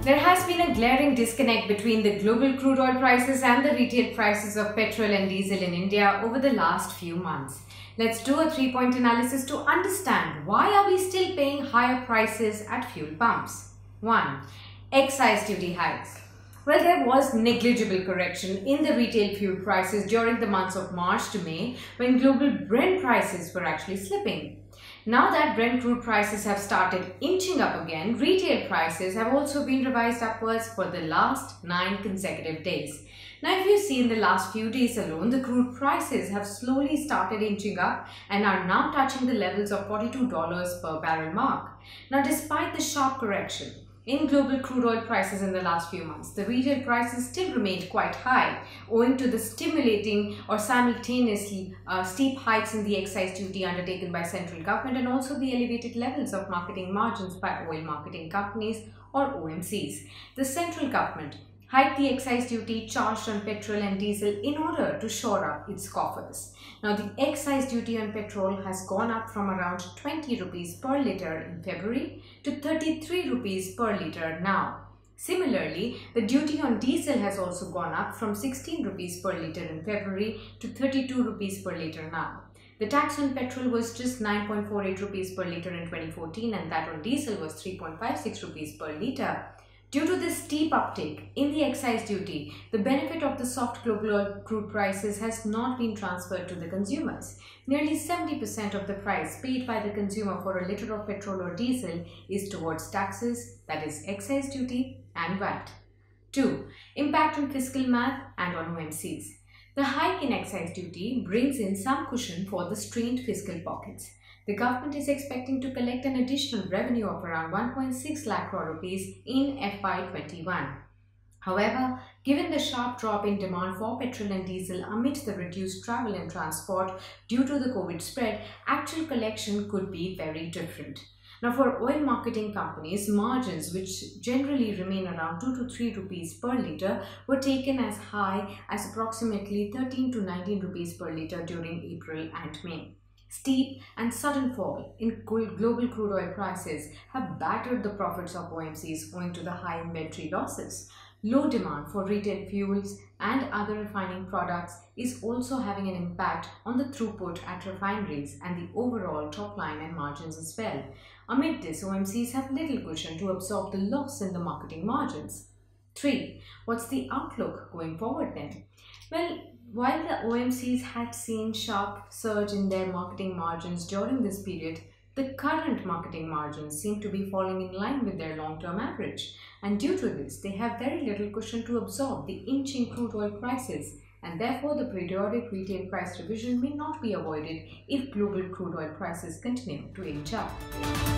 There has been a glaring disconnect between the global crude oil prices and the retail prices of petrol and diesel in India over the last few months. Let's do a three-point analysis to understand why are we still paying higher prices at fuel pumps. 1. Excise duty hikes. Well, there was negligible correction in the retail fuel prices during the months of March to May when global Brent prices were actually slipping. Now that Brent crude prices have started inching up again, retail prices have also been revised upwards for the last 9 consecutive days. Now, if you see in the last few days alone, the crude prices have slowly started inching up and are now touching the levels of $42 per barrel mark. Now, despite the sharp correction in global crude oil prices in the last few months, the retail prices still remained quite high owing to the stimulating or simultaneously steep hikes in the excise duty undertaken by central government and also the elevated levels of marketing margins by oil marketing companies or OMCs. The central government hiked the excise duty charged on petrol and diesel in order to shore up its coffers. Now, the excise duty on petrol has gone up from around 20 rupees per litre in February to 33 rupees per litre now. Similarly, the duty on diesel has also gone up from 16 rupees per litre in February to 32 rupees per litre now. The tax on petrol was just 9.48 rupees per litre in 2014 and that on diesel was 3.56 rupees per litre. Due to this steep uptick in the excise duty, the benefit of the soft global oil crude prices has not been transferred to the consumers. Nearly 70% of the price paid by the consumer for a litre of petrol or diesel is towards taxes, that is excise duty and VAT. 2. Impact on fiscal math and on OMCs. The hike in excise duty brings in some cushion for the strained fiscal pockets. The government is expecting to collect an additional revenue of around 1.6 lakh crore rupees in FY21. However, given the sharp drop in demand for petrol and diesel amid the reduced travel and transport due to the COVID spread, actual collection could be very different. Now, for oil marketing companies, margins which generally remain around 2 to 3 rupees per litre were taken as high as approximately 13 to 19 rupees per litre during April and May. Steep and sudden fall in global crude oil prices have battered the profits of OMCs owing to the high inventory losses. Low demand for retail fuels and other refining products is also having an impact on the throughput at refineries and the overall top line and margins as well. Amid this, OMCs have little cushion to absorb the loss in the marketing margins. 3. What's the outlook going forward then? Well, while the OMCs had seen sharp surge in their marketing margins during this period, the current marketing margins seem to be falling in line with their long-term average. And due to this, they have very little cushion to absorb the inching crude oil prices, and therefore the periodic retail price revision may not be avoided if global crude oil prices continue to inch up.